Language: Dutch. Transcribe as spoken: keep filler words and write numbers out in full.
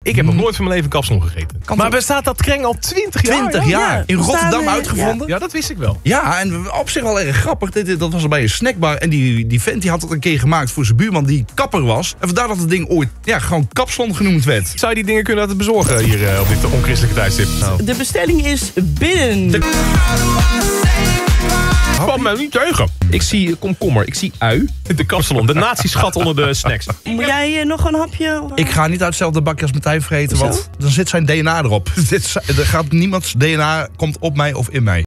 Ik heb nog nooit van mijn leven kapsalon gegeten. Kan maar toch? bestaat dat kreng al twintig jaar? twintig joh? jaar. Ja, In we Rotterdam staan, uh, uitgevonden. Ja, dat wist ik wel. Ja, en op zich wel erg grappig. Dit, dit- dat was bij een snackbar. En die, die vent die had het een keer gemaakt voor zijn buurman die kapper was. En vandaar dat het ding ooit ja, gewoon kapsalon genoemd werd. Zou je die dingen kunnen laten bezorgen hier uh, op dit onchristelijke tijdstip? Nou. De bestelling is binnen. Valt mij niet tegen. Ik zie komkommer, ik zie ui. De kapsalon, de natieschat onder de snacks. Moet jij eh, nog een hapje? Ik ga niet uit hetzelfde bakje als Martijn vreten, Zo? want dan zit zijn D N A erop. Dit is- er gaat niemands D N A komt op mij of in mij.